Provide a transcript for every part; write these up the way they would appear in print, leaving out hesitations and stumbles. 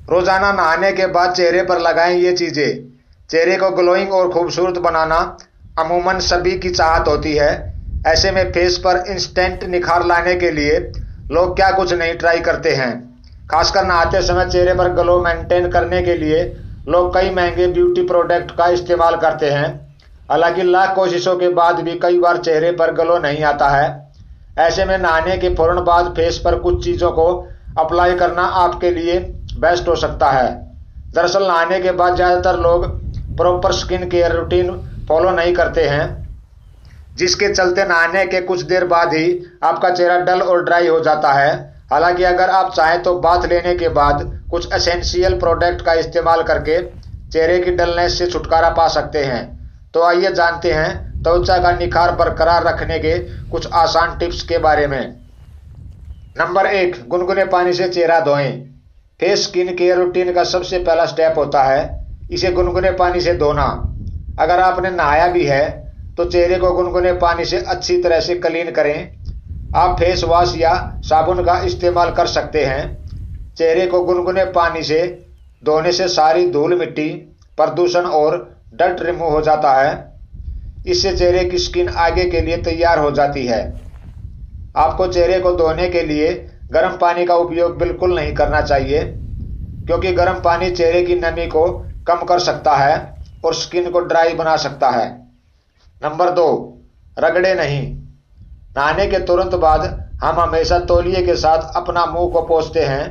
रोजाना नहाने के बाद चेहरे पर लगाएं ये चीजें। चेहरे को ग्लोइंग और खूबसूरत बनाना अमूमन सभी की चाहत होती है। ऐसे में फेस पर इंस्टेंट निखार लाने के लिए लोग क्या कुछ नहीं ट्राई करते हैं। खासकर नहाते समय चेहरे पर ग्लो मेंटेन करने के लिए लोग कई महंगे ब्यूटी प्रोडक्ट का इस्तेमाल करते हैं। हालांकि लाख कोशिशों के बाद भी कई बार चेहरे पर ग्लो नहीं आता है। ऐसे में नहाने के फौरन बाद फेस पर कुछ चीज़ों को अप्लाई करना आपके लिए बेस्ट हो सकता है। दरअसल नहाने के बाद ज़्यादातर लोग proper skin care routine follow नहीं करते हैं, जिसके चलते नहाने के कुछ देर बाद ही आपका चेहरा डल और ड्राई हो जाता है। हालांकि अगर आप चाहें तो बाथ लेने के बाद कुछ एसेंशियल प्रोडक्ट का इस्तेमाल करके चेहरे की डलनेस से छुटकारा पा सकते हैं। तो आइए जानते हैं त्वचा का निखार बरकरार रखने के कुछ आसान टिप्स के बारे में। नंबर 1, गुनगुने पानी से चेहरा धोएं। फेस स्किन केयर रूटीन का सबसे पहला स्टेप होता है इसे गुनगुने पानी से धोना। अगर आपने नहाया भी है तो चेहरे को गुनगुने पानी से अच्छी तरह से क्लीन करें। आप फेस वॉश या साबुन का इस्तेमाल कर सकते हैं। चेहरे को गुनगुने पानी से धोने से सारी धूल मिट्टी, प्रदूषण और डर्ट रिमूव हो जाता है। इससे चेहरे की स्किन आगे के लिए तैयार हो जाती है। आपको चेहरे को धोने के लिए गर्म पानी का उपयोग बिल्कुल नहीं करना चाहिए, क्योंकि गर्म पानी चेहरे की नमी को कम कर सकता है और स्किन को ड्राई बना सकता है। नंबर 2, रगड़े नहीं। नहाने के तुरंत बाद हम हमेशा तौलिए के साथ अपना मुंह को पोंछते हैं,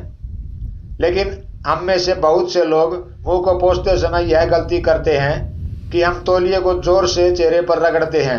लेकिन हम में से बहुत से लोग मुंह को पोंछते समय यह गलती करते हैं कि हम तौलिए को जोर से चेहरे पर रगड़ते हैं।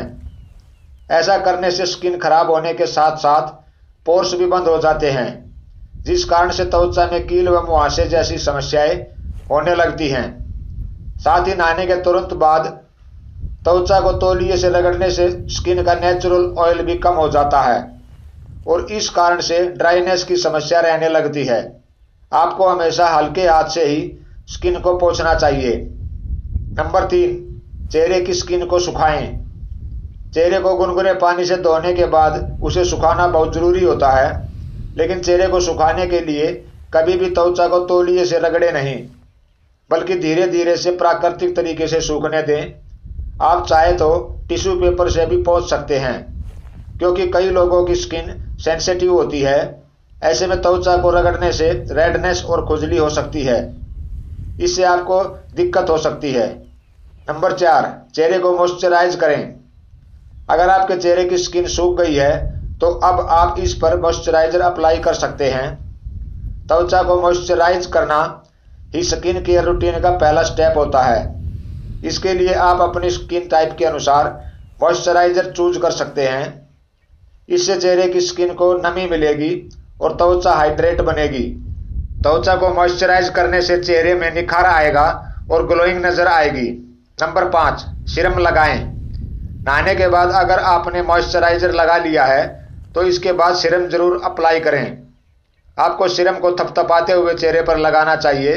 ऐसा करने से स्किन खराब होने के साथ साथ पोर्स भी बंद हो जाते हैं, जिस कारण से त्वचा में कील व मुहासे जैसी समस्याएं होने लगती हैं। साथ ही नहाने के तुरंत बाद त्वचा को तौलिए से रगड़ने से स्किन का नेचुरल ऑयल भी कम हो जाता है और इस कारण से ड्राइनेस की समस्या रहने लगती है। आपको हमेशा हल्के हाथ से ही स्किन को पोंछना चाहिए। नंबर 3, चेहरे की स्किन को सुखाएं। चेहरे को गुनगुने पानी से धोने के बाद उसे सुखाना बहुत जरूरी होता है, लेकिन चेहरे को सुखाने के लिए कभी भी त्वचा को तौलिए से रगड़े नहीं, बल्कि धीरे धीरे से प्राकृतिक तरीके से सूखने दें। आप चाहे तो टिश्यू पेपर से भी पोंछ सकते हैं, क्योंकि कई लोगों की स्किन सेंसिटिव होती है। ऐसे में त्वचा को रगड़ने से रेडनेस और खुजली हो सकती है, इससे आपको दिक्कत हो सकती है। नंबर 4, चेहरे को मॉइस्चराइज करें। अगर आपके चेहरे की स्किन सूख गई है तो अब आप इस पर मॉइस्चराइजर अप्लाई कर सकते हैं। त्वचा को मॉइस्चराइज करना ही स्किन केयर रूटीन का पहला स्टेप होता है। इसके लिए आप अपनी स्किन टाइप के अनुसार मॉइस्चराइजर चूज कर सकते हैं। इससे चेहरे की स्किन को नमी मिलेगी और त्वचा हाइड्रेट बनेगी। त्वचा को मॉइस्चराइज करने से चेहरे में निखार आएगा और ग्लोइंग नजर आएगी। नंबर 5, सीरम लगाएं। नहाने के बाद अगर आपने मॉइस्चराइजर लगा लिया है तो इसके बाद सीरम जरूर अप्लाई करें। आपको सीरम को थपथपाते हुए चेहरे पर लगाना चाहिए।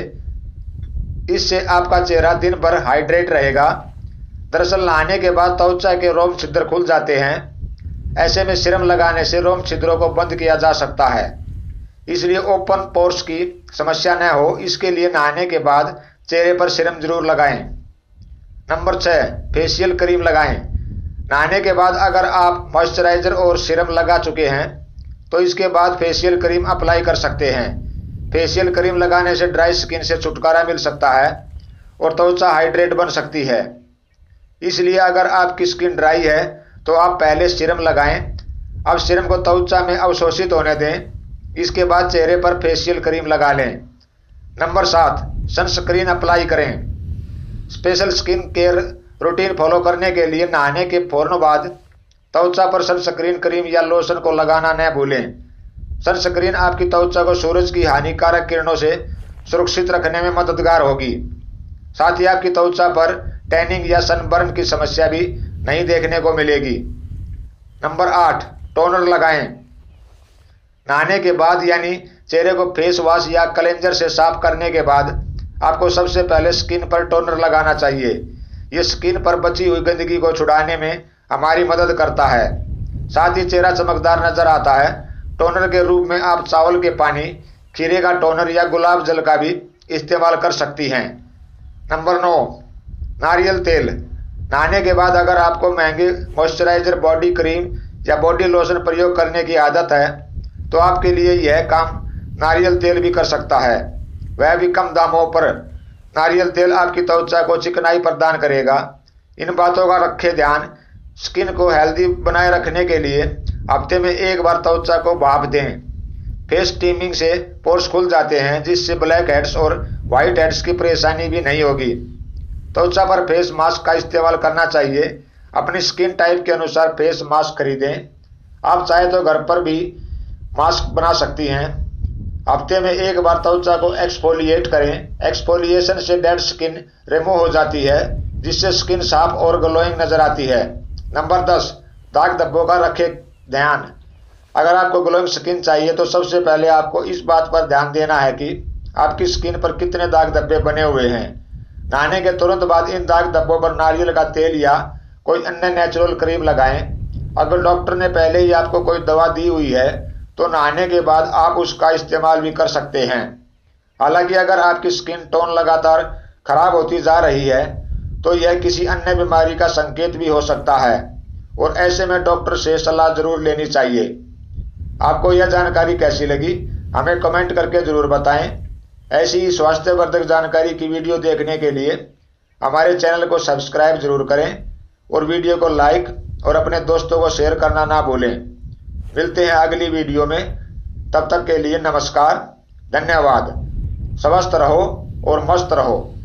इससे आपका चेहरा दिन भर हाइड्रेट रहेगा। दरअसल नहाने के बाद त्वचा के रोम छिद्र खुल जाते हैं। ऐसे में सीरम लगाने से रोम छिद्रों को बंद किया जा सकता है, इसलिए ओपन पोर्स की समस्या न हो, इसके लिए नहाने के बाद चेहरे पर सीरम जरूर लगाएं। नंबर 6, फेशियल क्रीम लगाएं। नहाने के बाद अगर आप मॉइस्चराइजर और सीरम लगा चुके हैं तो इसके बाद फेशियल क्रीम अप्लाई कर सकते हैं। फेशियल क्रीम लगाने से ड्राई स्किन से छुटकारा मिल सकता है और त्वचा हाइड्रेट बन सकती है। इसलिए अगर आपकी स्किन ड्राई है तो आप पहले सीरम लगाएं। अब सीरम को त्वचा में अवशोषित होने दें। इसके बाद चेहरे पर फेशियल क्रीम लगा लें। नंबर 7, सनस्क्रीन अप्लाई करें। Special skin care routine follow करने के लिए नहाने के फौरन बाद त्वचा पर सनस्क्रीन क्रीम या लोशन को लगाना न भूलें। सनस्क्रीन आपकी त्वचा को सूरज की हानिकारक किरणों से सुरक्षित रखने में मददगार होगी। साथ ही आपकी त्वचा पर टैनिंग या सनबर्न की समस्या भी नहीं देखने को मिलेगी। नंबर 8, टोनर लगाएं। नहाने के बाद यानी चेहरे को फेस वॉश या क्लेंजर से साफ करने के बाद आपको सबसे पहले स्किन पर टोनर लगाना चाहिए। ये स्किन पर बची हुई गंदगी को छुड़ाने में हमारी मदद करता है। साथ ही चेहरा चमकदार नजर आता है। टोनर के रूप में आप चावल के पानी, खीरे का टोनर या गुलाब जल का भी इस्तेमाल कर सकती हैं। नंबर 9, नारियल तेल। नहाने के बाद अगर आपको महंगे मॉइस्चराइजर, बॉडी क्रीम या बॉडी लोशन प्रयोग करने की आदत है तो आपके लिए यह काम नारियल तेल भी कर सकता है, वह भी कम दामों पर। नारियल तेल आपकी त्वचा को चिकनाई प्रदान करेगा। इन बातों का रखें ध्यान। स्किन को हेल्दी बनाए रखने के लिए हफ्ते में एक बार त्वचा को भाप दें। फेस स्टीमिंग से पोर्स खुल जाते हैं, जिससे ब्लैक हेड्स और व्हाइट हेड्स की परेशानी भी नहीं होगी। त्वचा पर फेस मास्क का इस्तेमाल करना चाहिए। अपनी स्किन टाइप के अनुसार फेस मास्क खरीदें। आप चाहे तो घर पर भी मास्क बना सकती हैं। हफ्ते में एक बार त्वचा को एक्सफोलिएट करें। एक्सफोलिएशन से डेड स्किन रिमूव हो जाती है, जिससे स्किन साफ और ग्लोइंग नजर आती है। नंबर 10, दाग धब्बों का रखें ध्यान। अगर आपको ग्लोइंग स्किन चाहिए तो सबसे पहले आपको इस बात पर ध्यान देना है कि आपकी स्किन पर कितने दाग धब्बे बने हुए हैं। नहाने के तुरंत बाद इन दाग धब्बों पर नारियल का तेल या कोई अन्य नेचुरल क्रीम लगाएं। अगर डॉक्टर ने पहले ही आपको कोई दवा दी हुई है तो नहाने के बाद आप उसका इस्तेमाल भी कर सकते हैं। हालांकि अगर आपकी स्किन टोन लगातार खराब होती जा रही है तो यह किसी अन्य बीमारी का संकेत भी हो सकता है और ऐसे में डॉक्टर से सलाह जरूर लेनी चाहिए। आपको यह जानकारी कैसी लगी हमें कमेंट करके जरूर बताएं। ऐसी ही स्वास्थ्यवर्धक जानकारी की वीडियो देखने के लिए हमारे चैनल को सब्सक्राइब जरूर करें और वीडियो को लाइक और अपने दोस्तों को शेयर करना ना भूलें। मिलते हैं अगली वीडियो में, तब तक के लिए नमस्कार, धन्यवाद। स्वस्थ रहो और मस्त रहो।